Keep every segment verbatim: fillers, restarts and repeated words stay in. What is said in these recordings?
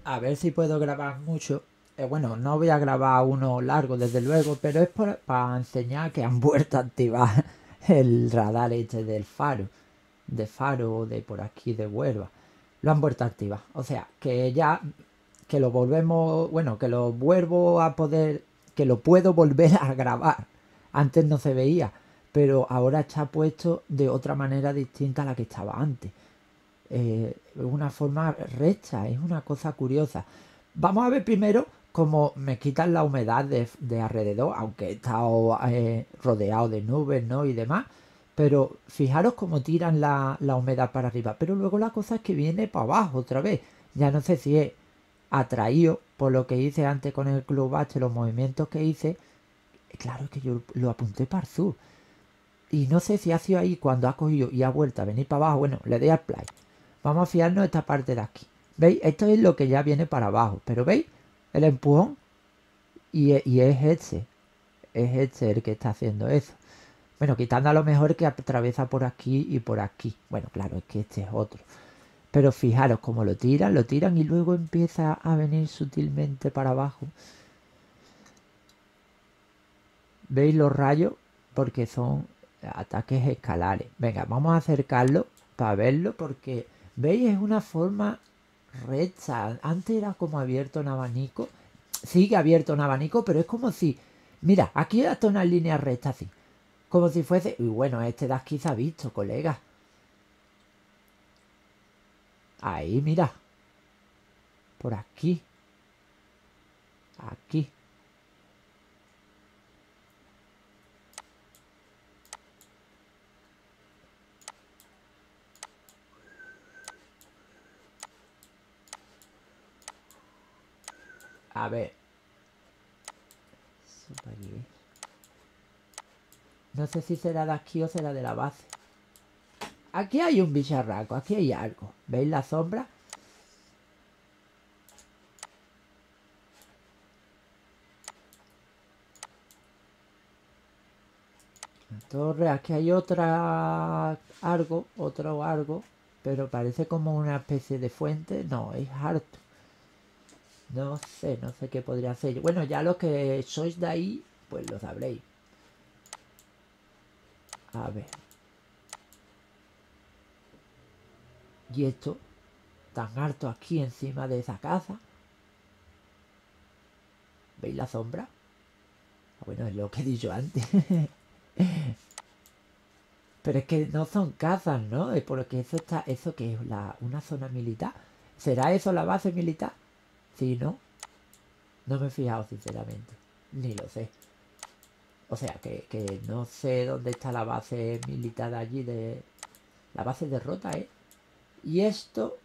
A ver si puedo grabar mucho. Eh, bueno, no voy a grabar uno largo, desde luego, pero es para enseñar que han vuelto a activar el radar este del faro. De faro de por aquí de Huelva. Lo han vuelto a activar. O sea, que ya que lo volvemos, bueno, que lo vuelvo a poder, que lo puedo volver a grabar. Antes no se veía, pero ahora está puesto de otra manera distinta a la que estaba antes. Eh, es una forma recta, es una cosa curiosa. Vamos a ver primero cómo me quitan la humedad de, de alrededor, aunque he estado eh, rodeado de nubes, ¿no? Y demás. Pero fijaros cómo tiran la, la humedad para arriba. Pero luego la cosa es que viene para abajo otra vez. Ya no sé si es atraído por lo que hice antes con el Club H, los movimientos que hice. Claro que yo lo apunté para el sur. Y no sé si ha sido ahí cuando ha cogido y ha vuelto a venir para abajo. Bueno, le doy al play. Vamos a fiarnos de esta parte de aquí. ¿Veis? Esto es lo que ya viene para abajo. Pero ¿veis? El empujón. Y, y es este. Es este el que está haciendo eso. Bueno, quitando a lo mejor que atraviesa por aquí y por aquí. Bueno, claro, es que este es otro. Pero fijaros cómo lo tiran, lo tiran y luego empieza a venir sutilmente para abajo. ¿Veis los rayos? Porque son ataques escalares. Venga, vamos a acercarlo para verlo porque, ¿veis? Es una forma recta. Antes era como abierto un abanico. Sigue abierto un abanico, pero es como si... Mira, aquí hasta una línea recta así. Como si fuese... Y bueno, este de aquí se ha visto, colega. Ahí, mira. Por aquí. Aquí. A ver. No sé si será de aquí o será de la base. Aquí hay un bicharraco, aquí hay algo. ¿Veis la sombra? La torre, aquí hay otra algo, otro algo, pero parece como una especie de fuente. No, es harto. No sé, no sé qué podría ser. Bueno, ya los que sois de ahí, pues lo sabréis. A ver. Y esto, tan alto aquí encima de esa casa. ¿Veis la sombra? Bueno, es lo que he dicho antes. Pero es que no son casas, ¿no? Es porque eso está, eso que es la, una zona militar. ¿Será eso la base militar? Sí, ¿no? No me he fijado, sinceramente. Ni lo sé. O sea, que, que no sé dónde está la base militar de allí, de... La base de Rota, ¿eh? Y esto...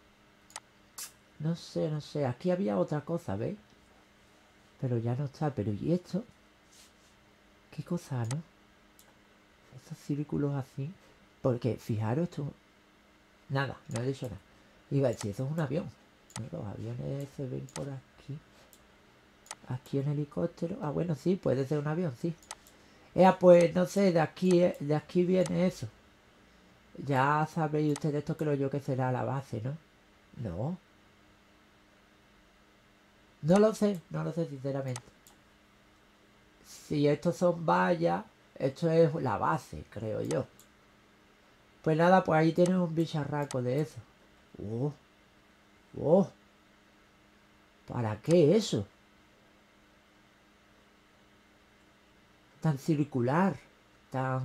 No sé, no sé. Aquí había otra cosa, ¿veis? Pero ya no está. Pero ¿y esto? ¿Qué cosa, no? Estos círculos así. Porque, fijaros, esto... Nada, no he dicho nada. Iba a decir, eso es un avión. Los aviones se ven por aquí. Aquí en helicóptero. Ah, bueno, sí, puede ser un avión, sí. Eh, pues no sé, de aquí, de aquí viene eso. Ya sabréis ustedes esto, creo yo que será la base, ¿no? No. No lo sé, no lo sé sinceramente. Si estos son vallas, esto es la base, creo yo. Pues nada, pues ahí tienen un bicharraco de eso. Oh, oh. ¿Para qué eso? Tan circular, tan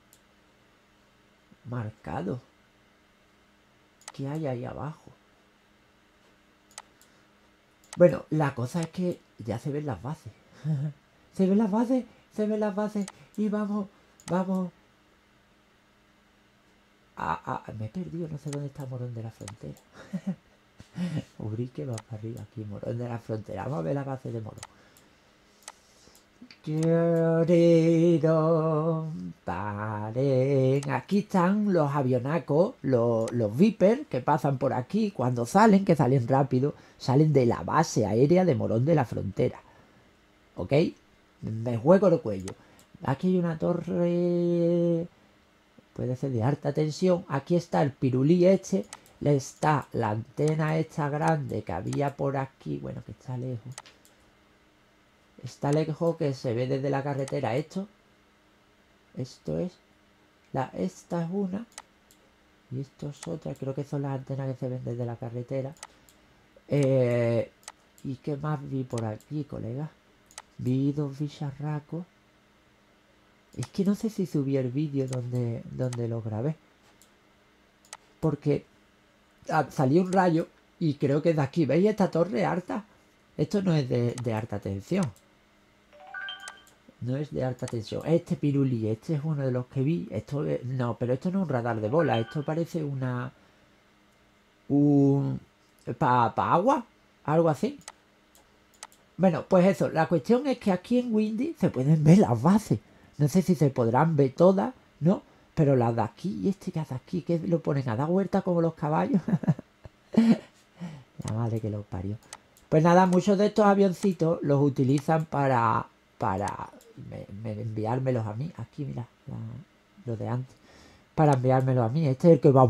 marcado. ¿Qué hay ahí abajo? Bueno, la cosa es que ya se ven las bases. Se ven las bases, se ven las bases y vamos, vamos. Ah, ah, me he perdido, no sé dónde está Morón de la Frontera. Ubrique va para arriba aquí, Morón de la Frontera. Vamos a ver la base de Morón. Aquí están los avionacos, los, los Viper que pasan por aquí. Cuando salen, que salen rápido, salen de la base aérea de Morón de la Frontera. ¿Ok? Me juego el cuello. Aquí hay una torre... Puede ser de alta tensión. Aquí está el pirulí este. está la antena esta grande que había por aquí, bueno, que está lejos. Está lejos, que se ve desde la carretera. Esto, esto es, la, esta es una, y esto es otra. Creo que son las antenas que se ven desde la carretera. Eh, ¿Y qué más vi por aquí, colega? Vi dos bicharracos. Es que no sé si subí el vídeo donde, donde lo grabé. Porque ah, salió un rayo y creo que es de aquí. ¿Veis esta torre alta? Esto no es de, de alta tensión. No es de alta tensión. Este pirulí, este es uno de los que vi. Esto es, no, pero esto no es un radar de bola. Esto parece una... Un... ¿Para pa agua? Algo así. Bueno, pues eso. La cuestión es que aquí en Windy se pueden ver las bases. No sé si se podrán ver todas, ¿no? Pero las de aquí y este que hace aquí, que lo ponen a dar vuelta como los caballos. La madre que los parió. Pues nada, muchos de estos avioncitos los utilizan para... Para me, me enviármelos a mí. Aquí, mira, la, lo de antes. Para enviármelos a mí. Este es el que va...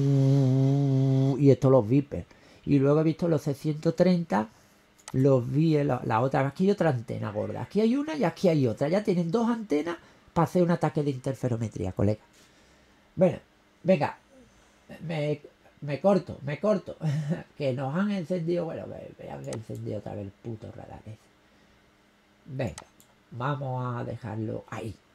Y estos los Viper. Y luego he visto los C ciento treinta. Los vi en la, la otra. Aquí hay otra antena gorda. Aquí hay una y aquí hay otra. Ya tienen dos antenas para hacer un ataque de interferometría, colega. Bueno, venga. Me, me corto, me corto. Que nos han encendido. Bueno, me han encendido otra vez el puto radar ese. Venga, vamos a dejarlo ahí.